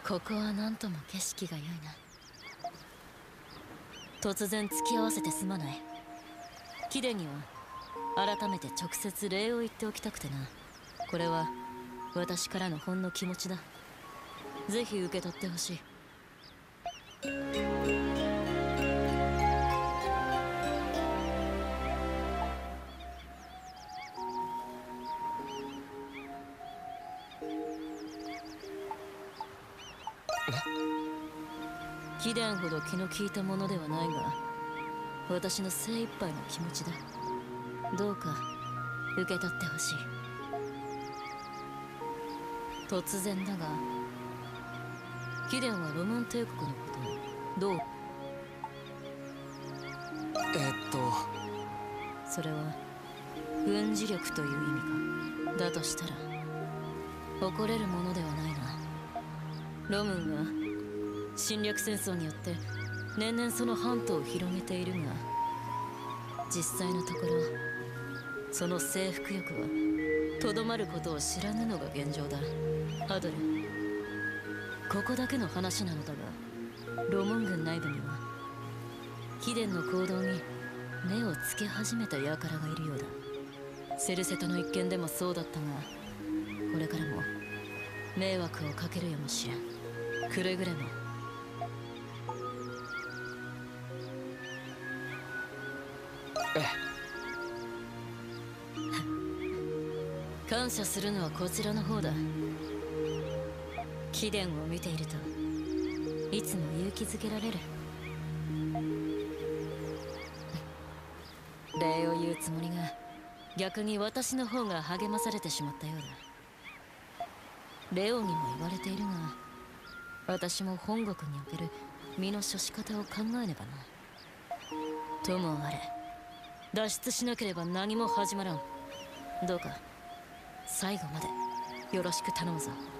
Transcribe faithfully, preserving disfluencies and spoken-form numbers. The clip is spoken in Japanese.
ここは何とも景色が良いな。突然付き合わせてすまない。貴殿には改めて直接礼を言っておきたくてな。これは私からのほんの気持ちだ。ぜひ受け取ってほしい。貴殿ほど気の利いたものではないが、私の精一杯の気持ちだ。どうか受け取ってほしい。突然だが、貴殿はロマン帝国のことをどう？ えっとそれは軍事力という意味か。だとしたら誇れるものではないな。ロムンは侵略戦争によって年々その半島を広げているが、実際のところその征服欲はとどまることを知らぬのが現状だ。ハドル、ここだけの話なのだが、ロモン軍内部には貴殿の行動に目をつけ始めた輩がいるようだ。セルセタの一件でもそうだったが、これからも迷惑をかけるやもしれん。くれぐれも。 ええ感謝するのはこちらの方だ。貴殿を見ているといつも勇気づけられる。礼を言うつもりが逆に私の方が励まされてしまったようだ。レオにも言われているが、私も本国における身の処し方を考えねばな。ともあれ、脱出しなければ何も始まらん。どうか最後までよろしく頼むぞ。